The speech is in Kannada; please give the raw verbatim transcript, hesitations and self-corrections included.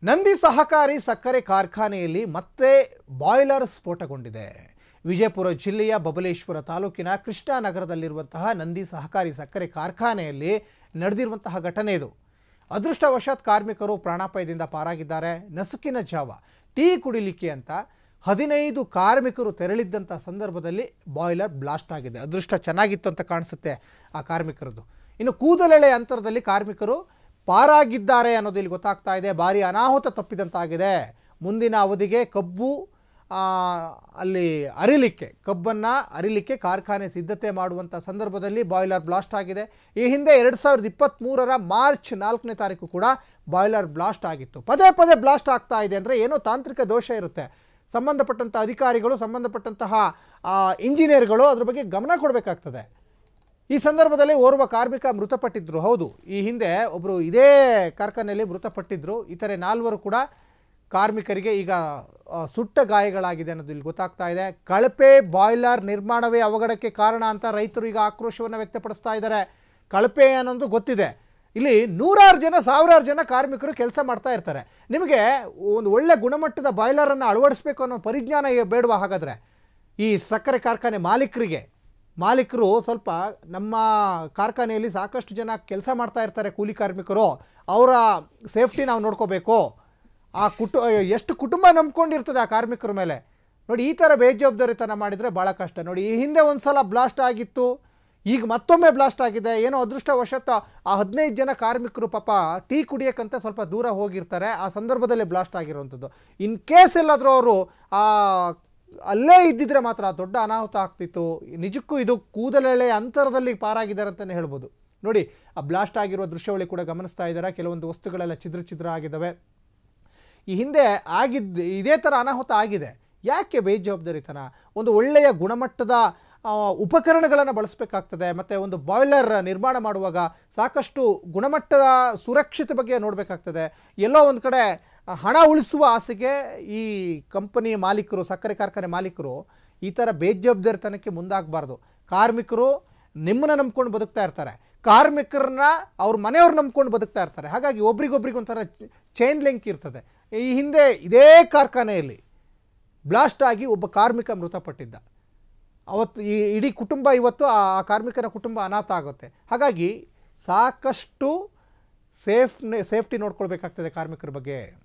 ನಂದಿ ಸಹಕಾರಿ ಸಕ್ಕರೆ ಕಾರ್ಖಾನೆಯಲ್ಲಿ ಮತ್ತೆ ಬಾಯ್ಲರ್ ಸ್ಫೋಟಗೊಂಡಿದೆ. ವಿಜಯಪುರ ಜಿಲ್ಲೆಯ ಬಬಲೇಶ್ವರ ತಾಲೂಕಿನ ಕೃಷ್ಣಾನಗರದಲ್ಲಿರುವಂತಹ ನಂದಿ ಸಹಕಾರಿ ಸಕ್ಕರೆ ಕಾರ್ಖಾನೆಯಲ್ಲಿ ನಡೆದಿರುವಂತಹ ಘಟನೆ ಇದು. ಅದೃಷ್ಟವಶಾತ್ ಕಾರ್ಮಿಕರು ಪ್ರಾಣಾಪಾಯದಿಂದ ಪಾರಾಗಿದ್ದಾರೆ. ನಸುಕಿನ ಜಾವ ಟೀ ಕುಡಿಲಿಕ್ಕೆ ಅಂತ ಹದಿನೈದು ಕಾರ್ಮಿಕರು ತೆರಳಿದ್ದಂಥ ಸಂದರ್ಭದಲ್ಲಿ ಬಾಯ್ಲರ್ ಬ್ಲಾಸ್ಟ್ ಆಗಿದೆ. ಅದೃಷ್ಟ ಚೆನ್ನಾಗಿತ್ತು ಅಂತ ಕಾಣಿಸುತ್ತೆ ಆ ಕಾರ್ಮಿಕರದ್ದು. ಇನ್ನು ಕೂದಲೆಳೆ ಅಂತರದಲ್ಲಿ ಕಾರ್ಮಿಕರು ಪಾರಾಗಿದ್ದಾರೆ ಅನ್ನೋದು ಇಲ್ಲಿ ಗೊತ್ತಾಗ್ತಾ ಇದೆ. ಭಾರಿ ಅನಾಹುತ ತಪ್ಪಿದಂತಾಗಿದೆ. ಮುಂದಿನ ಅವಧಿಗೆ ಕಬ್ಬು ಅಲ್ಲಿ ಅರಿಲಿಕ್ಕೆ ಕಬ್ಬನ್ನು ಅರಿಲಿಕ್ಕೆ ಕಾರ್ಖಾನೆ ಸಿದ್ಧತೆ ಮಾಡುವಂಥ ಸಂದರ್ಭದಲ್ಲಿ ಬಾಯ್ಲರ್ ಬ್ಲಾಸ್ಟ್ ಆಗಿದೆ. ಈ ಹಿಂದೆ ಎರಡು ಸಾವಿರದ ಇಪ್ಪತ್ತ್ಮೂರರ ಮಾರ್ಚ್ ನಾಲ್ಕನೇ ತಾರೀಕು ಕೂಡ ಬಾಯ್ಲರ್ ಬ್ಲಾಸ್ಟ್ ಆಗಿತ್ತು. ಪದೇ ಪದೇ ಬ್ಲಾಸ್ಟ್ ಆಗ್ತಾ ಇದೆ ಅಂದರೆ ಏನೋ ತಾಂತ್ರಿಕ ದೋಷ ಇರುತ್ತೆ. ಸಂಬಂಧಪಟ್ಟಂಥ ಅಧಿಕಾರಿಗಳು, ಸಂಬಂಧಪಟ್ಟಂತಹ ಇಂಜಿನಿಯರ್ಗಳು ಅದ್ರ ಬಗ್ಗೆ ಗಮನ ಕೊಡಬೇಕಾಗ್ತದೆ. ಈ ಸಂದರ್ಭದಲ್ಲಿ ಓರ್ವ ಕಾರ್ಮಿಕ ಮೃತಪಟ್ಟಿದ್ದರು. ಹೌದು, ಈ ಹಿಂದೆ ಒಬ್ಬರು ಇದೇ ಕಾರ್ಖಾನೆಯಲ್ಲಿ ಮೃತಪಟ್ಟಿದ್ದರು. ಇತರೆ ನಾಲ್ವರು ಕೂಡ ಕಾರ್ಮಿಕರಿಗೆ ಈಗ ಸುಟ್ಟ ಗಾಯಗಳಾಗಿದೆ ಅನ್ನೋದು ಇಲ್ಲಿ ಗೊತ್ತಾಗ್ತಾ ಇದೆ. ಕಳಪೆ ಬಾಯ್ಲರ್ ನಿರ್ಮಾಣವೇ ಅವಘಡಕ್ಕೆ ಕಾರಣ ಅಂತ ರೈತರು ಈಗ ಆಕ್ರೋಶವನ್ನು ವ್ಯಕ್ತಪಡಿಸ್ತಾ ಇದ್ದಾರೆ. ಕಳಪೆ ಅನ್ನೋದು ಗೊತ್ತಿದೆ. ಇಲ್ಲಿ ನೂರಾರು ಜನ, ಸಾವಿರಾರು ಜನ ಕಾರ್ಮಿಕರು ಕೆಲಸ ಮಾಡ್ತಾ ಇರ್ತಾರೆ. ನಿಮಗೆ ಒಂದು ಒಳ್ಳೆ ಗುಣಮಟ್ಟದ ಬಾಯ್ಲರನ್ನು ಅಳವಡಿಸಬೇಕು ಅನ್ನೋ ಪರಿಜ್ಞಾನ ಬೇಡವಾ? ಹಾಗಾದರೆ ಈ ಸಕ್ಕರೆ ಕಾರ್ಖಾನೆ ಮಾಲೀಕರಿಗೆ ಮಾಲೀಕರು ಸ್ವಲ್ಪ ನಮ್ಮ ಕಾರ್ಖಾನೆಯಲ್ಲಿ ಸಾಕಷ್ಟು ಜನ ಕೆಲಸ ಮಾಡ್ತಾ ಇರ್ತಾರೆ, ಕೂಲಿ ಕಾರ್ಮಿಕರು, ಅವರ ಸೇಫ್ಟಿ ನಾವು ನೋಡ್ಕೋಬೇಕು. ಆ ಕುಟು ಎಷ್ಟು ಕುಟುಂಬ ನಂಬ್ಕೊಂಡಿರ್ತದೆ ಆ ಕಾರ್ಮಿಕರ ಮೇಲೆ. ನೋಡಿ, ಈ ಥರ ಬೇಜವಾಬ್ದಾರಿತನ ಮಾಡಿದರೆ ಭಾಳ ಕಷ್ಟ. ನೋಡಿ, ಈ ಹಿಂದೆ ಒಂದು ಸಲ ಬ್ಲಾಸ್ಟ್ ಆಗಿತ್ತು, ಈಗ ಮತ್ತೊಮ್ಮೆ ಬ್ಲಾಸ್ಟ್ ಆಗಿದೆ. ಏನೋ ಅದೃಷ್ಟವಶಾತ್ ಆ ಹದಿನೈದು ಜನ ಕಾರ್ಮಿಕರು ಪಾಪ ಟೀ ಕುಡಿಯೋಕ್ಕಂತ ಸ್ವಲ್ಪ ದೂರ ಹೋಗಿರ್ತಾರೆ. ಆ ಸಂದರ್ಭದಲ್ಲಿ ಬ್ಲಾಸ್ಟ್ ಆಗಿರುವಂಥದ್ದು. ಇನ್ ಕೇಸ್ ಎಲ್ಲಾದರೂ ಅವರು ಆ ಅಲ್ಲೇ ಇದ್ದಿದ್ರೆ ಮಾತ್ರ ದೊಡ್ಡ ಅನಾಹುತ ಆಗ್ತಿತ್ತು. ನಿಜಕ್ಕೂ ಇದು ಕೂದಲೆಳೆ ಅಂತರದಲ್ಲಿ ಪಾರಾಗಿದ್ದಾರೆ ಅಂತಲೇ ಹೇಳ್ಬೋದು. ನೋಡಿ, ಆ ಬ್ಲಾಸ್ಟ್ ಆಗಿರುವ ದೃಶ್ಯಾವಳಿ ಕೂಡ ಗಮನಿಸ್ತಾ ಇದ್ದಾರೆ. ಕೆಲವೊಂದು ವಸ್ತುಗಳೆಲ್ಲ ಛಿದ್ರ ಛಿದ್ರ ಆಗಿದ್ದಾವೆ. ಈ ಹಿಂದೆ ಆಗಿದ್ದು ಇದೇ ಥರ ಅನಾಹುತ ಆಗಿದೆ. ಯಾಕೆ ಬೇಜವಾಬ್ದಾರಿತನ? ಒಂದು ಒಳ್ಳೆಯ ಗುಣಮಟ್ಟದ ಉಪಕರಣಗಳನ್ನು ಬಳಸಬೇಕಾಗ್ತದೆ. ಮತ್ತು ಒಂದು ಬಾಯ್ಲರ್ ನಿರ್ಮಾಣ ಮಾಡುವಾಗ ಸಾಕಷ್ಟು ಗುಣಮಟ್ಟದ ಸುರಕ್ಷತೆ ಬಗ್ಗೆ ನೋಡಬೇಕಾಗ್ತದೆ. ಎಲ್ಲೋ ಒಂದು ಕಡೆ ಹಣ ಉಳಿಸುವ ಆಸೆಗೆ ಈ ಕಂಪನಿ ಮಾಲೀಕರು, ಸಕ್ಕರೆ ಕಾರ್ಖಾನೆ ಮಾಲೀಕರು ಈ ಥರ ಬೇಜವಾಬ್ದಾರಿತನಕ್ಕೆ ಮುಂದಾಗಬಾರ್ದು. ಕಾರ್ಮಿಕರು ನಿಮ್ಮನ್ನು ನಂಬ್ಕೊಂಡು ಬದುಕ್ತಾ ಇರ್ತಾರೆ, ಕಾರ್ಮಿಕರನ್ನ ಅವ್ರ ಮನೆಯವ್ರು ನಂಬ್ಕೊಂಡು ಬದುಕ್ತಾ ಇರ್ತಾರೆ. ಹಾಗಾಗಿ ಒಬ್ರಿಗೊಬ್ರಿಗೆ ಒಂಥರ ಚೈನ್ ಲಿಂಕ್ ಇರ್ತದೆ. ಈ ಹಿಂದೆ ಇದೇ ಕಾರ್ಖಾನೆಯಲ್ಲಿ ಬ್ಲಾಸ್ಟ್ ಆಗಿ ಒಬ್ಬ ಕಾರ್ಮಿಕ ಮೃತಪಟ್ಟಿದ್ದ. ಅವತ್ತು ಈ ಇಡೀ ಕುಟುಂಬ, ಇವತ್ತು ಆ ಕಾರ್ಮಿಕನ ಕುಟುಂಬ ಅನಾಥ ಆಗುತ್ತೆ. ಹಾಗಾಗಿ ಸಾಕಷ್ಟು ಸೇಫ್ ಸೇಫ್ಟಿ ನೋಡ್ಕೊಳ್ಬೇಕಾಗ್ತದೆ ಕಾರ್ಮಿಕರ ಬಗ್ಗೆ.